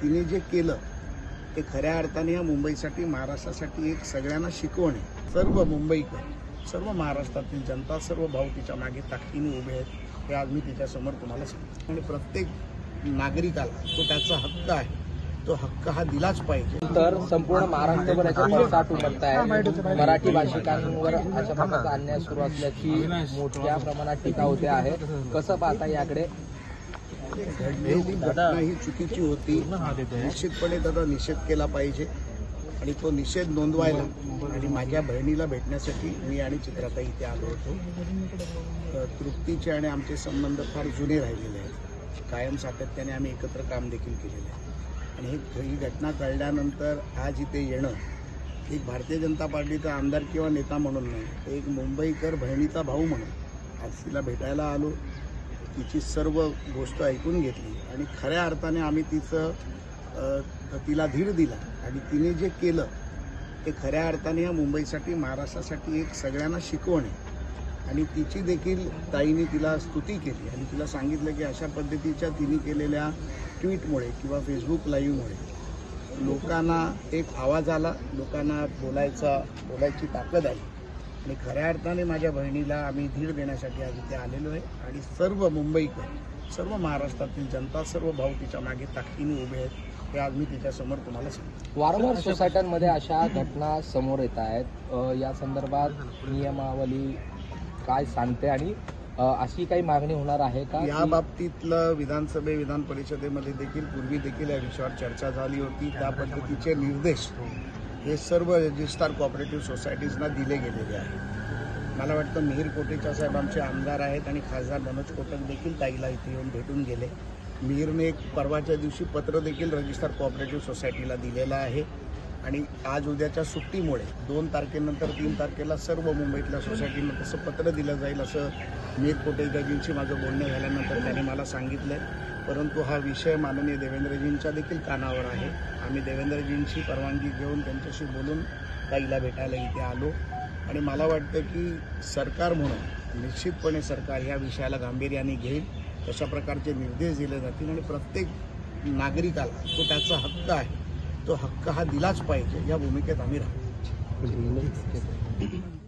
तिने जे केलं ते खऱ्या अर्थाने या मुंबईसाठी, महाराष्ट्रासाठी एक सगळ्यांना शिकवण आहे. सर्व मुंबईकर, सर्व महाराष्ट्रातील जनता, सर्व भाऊ तिच्या मागे ताकदीने उभे आहेत. हे आज मी तिच्यासमोर तुम्हाला सांगतो. आणि प्रत्येक नागरिकाला तो त्याचा हक्क आहे, तो हक्क हा दिलाच पाहिजे. तर संपूर्ण महाराष्ट्रभर याचा पडसाद उमटत आहे. मराठी भाषिकांवर अशा प्रकारचा अन्याय सुरू असल्याची मोठ्या प्रमाणात टीका होते आहे. कसं पाहता याकडे? घडलेली घटना ही चुकीची होती. निश्चितपणे त्याचा निषेध केला पाहिजे आणि तो निषेध नोंदवायला आणि माझ्या बहिणीला भेटण्यासाठी मी आणि चित्राताई इथे आलो होतो. तृप्तीचे आणि आमचे संबंध फार जुने राहिलेले आहेत. कायम सातत्याने आम्ही एकत्र काम देखील केलेलं आहे. आणि ही घटना कळल्यानंतर आज इथे येणं एक भारतीय जनता पार्टीचा आमदार किंवा नेता म्हणून नाही, तर एक मुंबईकर बहिणीचा भाऊ म्हणून आज तिला भेटायला आलो. तिची सर्व गोष्ट ऐकून घेतली आणि खऱ्या अर्थाने आम्ही तिला धीर दिला. आणि तिने जे केलं ते खऱ्या अर्थाने या मुंबईसाठी, महाराष्ट्रासाठी एक सगळ्यांना शिकवण आहे. आणि तिची देखील ताईने तिला स्तुती केली आणि तिला सांगितलं की अशा पद्धतीच्या तिने केलेल्या ट्विटमुळे किंवा फेसबुक लाईव्हमुळे लोकांना एक आवाज आला, लोकांना बोलायची ताकद आली. आणि खऱ्या अर्थाने माझ्या बहिणीला आम्ही धीर देण्यासाठी आज इथे आलेलो आहे. आणि सर्व मुंबईकर, सर्व महाराष्ट्रातील जनता, सर्व भाऊ तिच्या मागे ताकदीने उभे आहेत. हे आज मी तिच्यासमोर तुम्हाला सांगतो. वारंवार सोसायट्यांमध्ये अशा घटना समोर येत आहेत. या संदर्भात नियमावली काय सांगते आणि अशी काही मागणी होणार आहे का? या बाबतीतलं विधान परिषदेमध्ये देखील पूर्वी देखील या विषयावर चर्चा झाली होती. त्या पद्धतीचे निर्देश हे सर्व रजिस्ट्रार कोऑपरेटिव्ह सोसायटीजना दिले गेलेले आहेत. मला वाटतं मिहीर कोटेचा साहेब आमचे आमदार आहेत आणि खासदार मनोज कोटक देखील ताईला इथे येऊन भेटून गेले. मिहीरने एक परवाच्या दिवशी पत्र देखील रजिस्ट्रार कोऑपरेटिव्ह सोसायटीला दिलेलं आहे. आणि आज उद्याच्या सुट्टीमुळे 2 तारखेनंतर 3 तारखेला सर्व मुंबईतल्या सोसायटीनं तसं पत्र दिलं जाईल असं मिहीर कोटेचाजींशी माझं बोलणं झाल्यानंतर त्यांनी मला सांगितलं. परंतु हा विषय माननीय देवेंद्रजींच्या देखील कानावर आहे. आम्ही देवेंद्रजींची परवानगी घेऊन त्यांच्याशी बोलून ताईला भेटायला इथे आलो. आणि मला वाटतं की सरकार म्हणून निश्चितपणे सरकार या विषयाला गांभीर्याने घेईल, तशा प्रकारचे निर्देश दिले जातील. आणि प्रत्येक नागरिकाला तो त्याचा हक्क आहे, तो हक्क हा दिलाच पाहिजे या भूमिकेत आम्ही राहू.